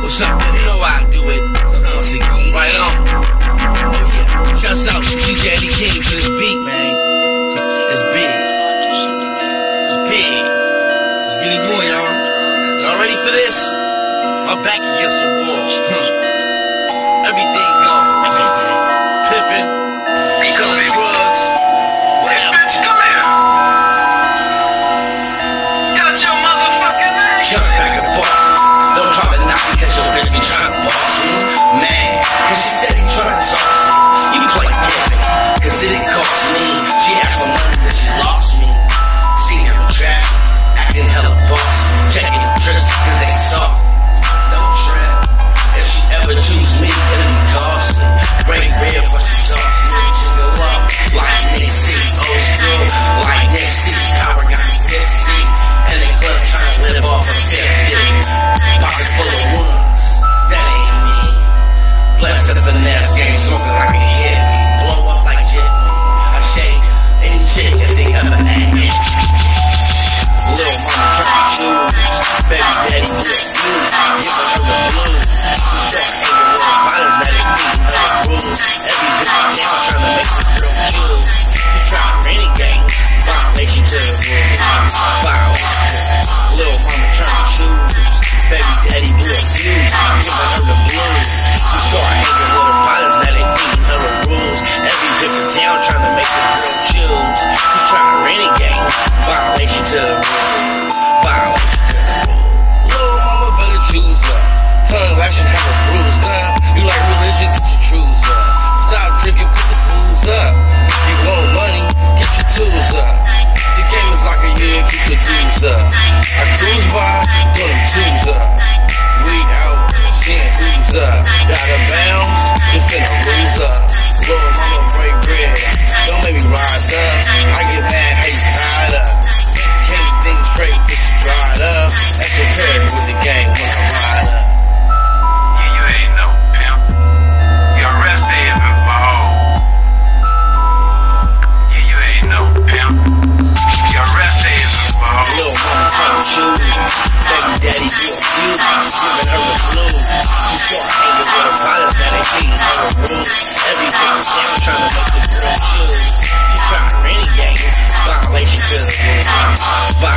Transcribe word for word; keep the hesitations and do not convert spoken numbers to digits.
What's up, man? You know why I do it. Right on. Oh yeah. Shouts out to D J Eddie King for this beat, man. It's big. It's big. Let's get it going, y'all. Y'all ready for this? My back against the wall. Huh. Everything gone. Everything. Pippin'. Selling drugs. Hey, bitch, come here. Got your motherfucking name. Shut up, back of the bar. Don't try to knock me, cause your bitch be trying to boss me. Man, cause she said he trying to talk me. You play dead, cause it didn't cost me. She asked for money, then she lost me. Seen her in trap, acting hella boss. Checking the tricks, cause they soft. Don't trip. If she ever choose me, it'll be costly. Break red for she toss me. She go up like Nixie, old school, like Nixie. Power got me tipsy. In the club trying to live off of fifty. Pocket full of ones, that ain't me. Blessed to the finesse game, smoking like a hippie. Blow up like Jiffy. I shake any chick if they ever act me. Little mama trying to choose. Baby daddy blew a fuse. Giving her the blues. Start hanging with the violence, now they feeding her the rules. Every different town trying to make the girl choose. She trying to renegade. Violation to the rules. Violation to the rules. Little mama trying to choose. Baby daddy blew a fuse. Giving her the blues. She start hanging with the pilots, now they feeding her the rules. Every different town trying to make the girl choose. She trying to renegade. Violation to the rules. Violation to the rules. Little mama better choose up. Tongue lashing, have a bruise down. You like religion, get your trues up. Stop drinking, put the booze up. You want money, get your tools up. The game is like a year, keep your dues up. I cruise by, put them twos up. We out, seeing who's up. Got a bounce, you finna lose up. Little mama break bread, don't make me rise up. I get mad, how you tied up. Can't think straight, cause you dried up. That's your carry with the game when I ride up. Yeah, you ain't no pimp. Your rest is a ball. Yeah, you ain't no pimp. Your rest is a ball. Little mama trying to choose. Baby daddy blew a fuse. Giving her the blues. She start hanging with the pilots, now they feeding her the rules. Every different town trying to make the girl choose. She trying to renegade. Violation to the rules.